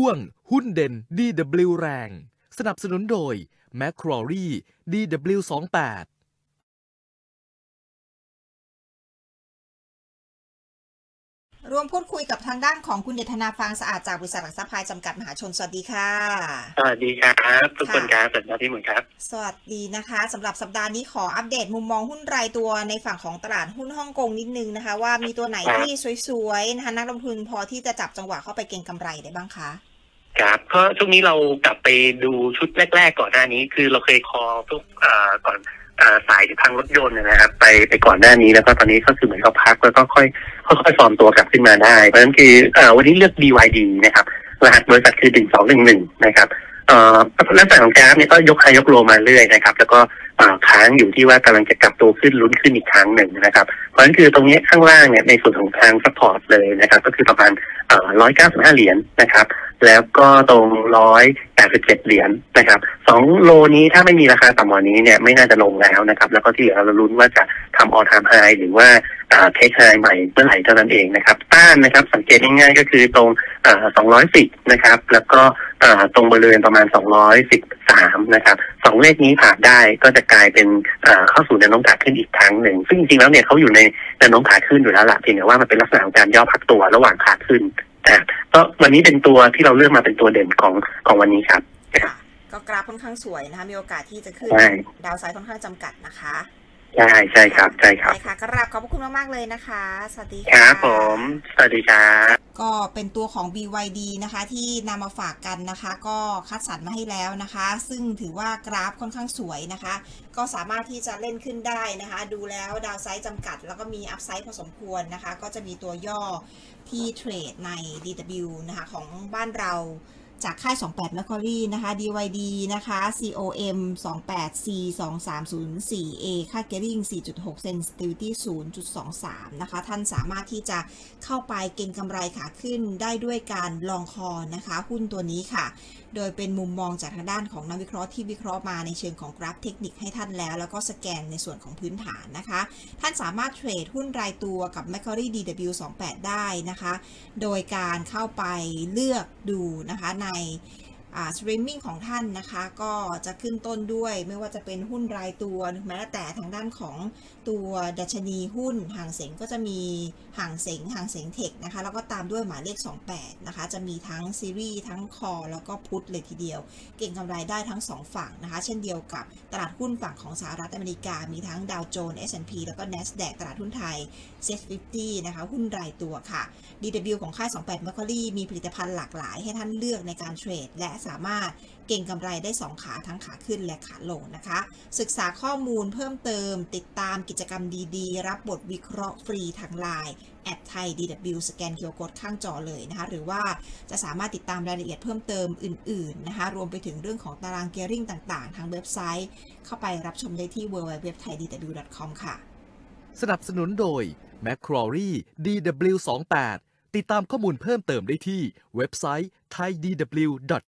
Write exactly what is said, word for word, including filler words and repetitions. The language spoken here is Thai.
วงหุ้นเด่น ดี ดับเบิลยู แรงสนับสนุนโดย Macquarie ดี ดับเบิลยู สองสิบแปดรวมพูดคุยกับทางด้านของคุณเดชนาฟางสะอาดจากบริษัทหลักทรัพย์พายจำกัดมหาชนสวัสดีค่ะสวัสดีครับทุกคนครับสวัสดีพี่หมุนครับสวัสดีนะคะสำหรับสัปดาห์นี้ขออัปเดตมุมมองหุ้นรายตัวในฝั่งของตลาดหุ้นฮ่องกงนิดนึงนะคะว่ามีตัวไหนที่สวยๆนะคะนักลงทุนพอที่จะจับจังหวะเข้าไปเก็งกำไรได้บ้างคะครับเพราะช่วงนี้เรากลับไปดูชุดแรกๆก่อนหน้านี้คือเราเคยคอพวกอ่าก่อนสายทางรถยนต์นะครับไปไปก่อนหน้านี้แล้วก็ตอนนี้ก็คือเหมือนเขาพักแล้วก็ค่อยค่อยๆฟอร์มตัวกลับขึ้นมาได้เพราะฉะนั้นคืออ่าวันนี้เลือก บี วาย ดี นะครับรหัสบริษัทคือหนึ่งสองหนึ่งหนึ่งนะครับเอ่อลักษณะของกราฟเนี่ยก็ยกไฮยกโลมาเรื่อยนะครับแล้วก็ค้างอยู่ที่ว่ากำลังจะกลับตัวขึ้นลุ้นขึ้นอีกครั้งหนึ่งนะครับเพราะฉะนั้นคือตรงนี้ข้างล่างเนี่ยในส่วนของทางซัพพอร์ตเลยนะครับก็คือประมาณเอ่อหนึ่งร้อยเก้าสิบห้าเหรียญนะครับแล้วก็ตรงหนึ่งร้อยแปดสิบเจ็ดเหรียญนะครับสองโลนี้ถ้าไม่มีราคาต่ำกว่านี้เนี่ยไม่น่าจะลงแล้วนะครับแล้วก็ที่เหลือเราลุ้นว่าจะทำออลไทม์ไฮหรือว่าเทคไฮใหม่เมื่อไหร่เท่านั้นเองนะครับต้านนะครับสังเกตง่ายๆก็คือตรงสองร้อยสิบนะครับแล้วก็ตรงบริเวณประมาณสองร้อยสิบสามนะครับสองเลขนี้ผ่านได้ก็จะกลายเป็นเข้าสู่แนวโน้มขาขึ้นอีกครั้งหนึ่งซึ่งจริงๆแล้วเนี่ยเขาอยู่ในแนวโน้มขาขึ้นอยู่แล้วล่ะเพียงแต่ว่ามันเป็นลักษณะของการย่อพักตัวระหว่างขาขึ้นนะก็วันนี้เป็นตัวที่เราเลือกมาเป็นตัวเด่นของของวันนี้ครับก็กราฟค่อนข้างสวยนะคะมีโอกาสที่จะขึ้นดาวไซด์ค่อนข้างจำกัดนะคะใช่ใช่ครับใช่ครับใช่ค่ะกราบขอบพระคุณมากๆเลยนะคะสวัสดีค่ะครับผมสวัสดีครับก็เป็นตัวของ บี วาย ดี นะคะที่นำมาฝากกันนะคะก็คัดสรรมาให้แล้วนะคะซึ่งถือว่ากราฟค่อนข้างสวยนะคะก็สามารถที่จะเล่นขึ้นได้นะคะดูแล้วดาวไซด์จำกัดแล้วก็มีอัพไซด์พอสมควรนะคะก็จะมีตัวย่อที่เทรดใน ดี ดับเบิลยู นะคะของบ้านเราจากค่ายสองสิบแปด Macquarie นะคะ ดี วาย ดี นะคะ ซี โอ เอ็ม สองสิบแปด ซี สองสามศูนย์สี่ เอ ค่า Gearing สี่จุดหก Sensitivity ศูนย์จุดสองสาม นะคะท่านสามารถที่จะเข้าไปเก็งกำไรขาขึ้นได้ด้วยการลองคอนะคะหุ้นตัวนี้ค่ะโดยเป็นมุมมองจากทางด้านของนักวิเคราะห์ที่วิเคราะห์มาในเชิงของกราฟเทคนิคให้ท่านแล้วแล้วก็สแกนในส่วนของพื้นฐานนะคะท่านสามารถเทรดหุ้นรายตัวกับ Macquarie ดี ดับเบิลยู สองสิบแปด ได้นะคะโดยการเข้าไปเลือกดูนะคะในสตรีมมิ่งของท่านนะคะก็จะขึ้นต้นด้วยไม่ว่าจะเป็นหุ้นรายตัวแม้แต่ทางด้านของตัวดัชนีหุ้นห่างเส็งก็จะมีห่างเส็งห่างเส็งเทคนะคะแล้วก็ตามด้วยหมายเลขสองสิบแปดนะคะจะมีทั้งซีรีส์ทั้งคอแล้วก็พุทเลยทีเดียวเก่งกำไรได้ทั้งสองฝั่งนะคะเช่นเดียวกับตลาดหุ้นฝั่งของสหรัฐอเมริกามีทั้งดาวโจนส์ เอส แอนด์ พี แล้วก็ NASDAQ ตลาดหุ้นไทย เซ็ต ห้าสิบ นะคะหุ้นรายตัวค่ะ ดี ดับเบิลยู ของค่ายสองสิบแปด Macquarie มีผลิตภัณฑ์หลากหลายให้ท่านเลือกในการเทรดและสามารถเก่งกำไรได้สองขาทั้งขาขึ้นและขาลงนะคะศึกษาข้อมูลเพิ่มเติมติดตามกิจกรรมดีๆรับบทวิเคราะห์ฟรีทางไลน์แอดไทย ดี ดับเบิลยู สแกน คิว อาร์ Code ข้างจอเลยนะคะหรือว่าจะสามารถติดตามรายละเอียดเพิ่มเติมอื่นๆนะคะรวมไปถึงเรื่องของตารางเกียร์ริ่งต่างๆทางเว็บไซต์เข้าไปรับชมได้ที่ ดับเบิลยู ดับเบิลยู ดับเบิลยู ดอท ไทย ดี ดับเบิลยู ดอท คอม ค่ะสนับสนุนโดย Macquarie ดี ดับเบิลยู สองสิบแปด ติดตามข้อมูลเพิ่มเติมได้ที่เว็บไซต์ ไทย ดี ดับเบิลยู ดอท